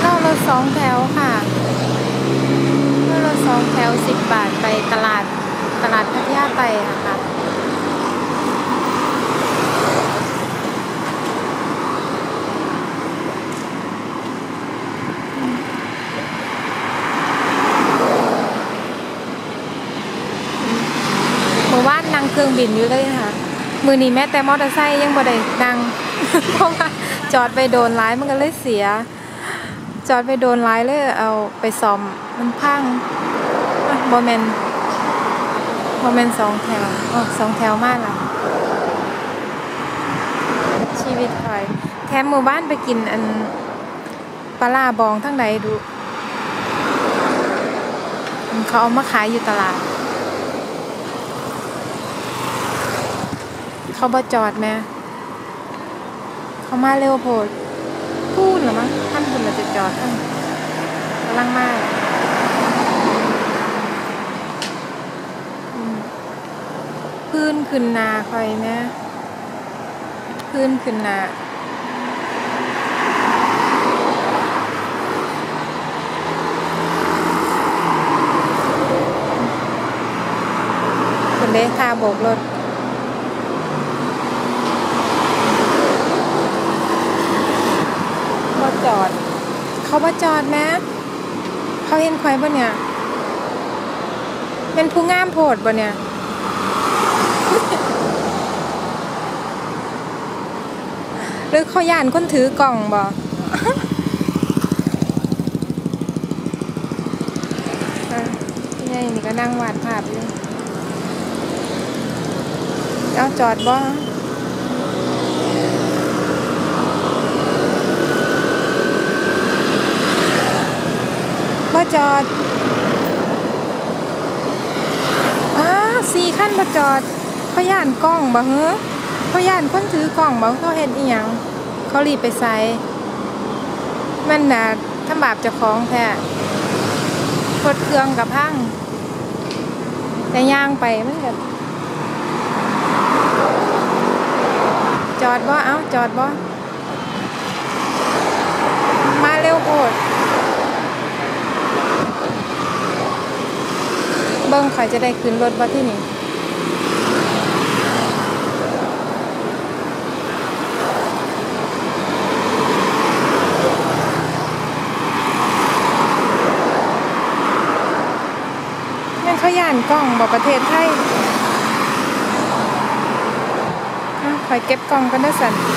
เข้ารถ2 แถวค่ะเข้ารถ2 แถว10 บาทไปตลาดพัทยาไต่ค่ะเมื่อวานนั่งเครื่องบินอยู่เลยค่ะมือนี้แม้แต่มอเตอร์ไซค์ยังบ่ได้นั่ง เพราะว่าจอดไปโดนร้ายมันก็เลยเสียจอดไปโดนร้ายเลยเอาไปซ่อมมันพังโมเมน2 แถว2 แถวมากล่ะชีวิตคอยแถมหมู่บ้านไปกินอันปลาร้าบองทั้งใดดูเขาเอามาขายอยู่ตลาดเขาบ่จอดแม่เขามาเร็วโพดพูดหรอมั้งท่านคุณเราจะจอดท่านกำลังมากพื้นขึ้นนาคอยแม่พื้นขึ้นนาคนเด้ค่าโบกรถบ่จอดเขาบ่จอดแม่เขาเห็นควายบ่เนี่ยเป็นผู้งามโพดบ่เนี่ย หรือเขาย่านคนถือกล่องบ่ นี่นี่ก็นั่งวาดภาพอยู่เอาจอดบ่จอด4 คันบ่จอดเขาย่านกล้องบ่เฮ้อเขาย่านคนถือกล่องบ่เขาเฮ็ดอีหยังเขารีบไปใส่มันน่ะทำบาปเจ้าของแท้รถเครื่องกับพังแต่ย่างไปมันก็จอดบ่จอดบ่มาเร็วโพดเบิ่งข่อยจะได้ขึ้นรถบ่ที่นี่แม่นเขาย่านกล้องบ่ประเทศไทยข่อยเก็บกล้องกันเด้อสั่น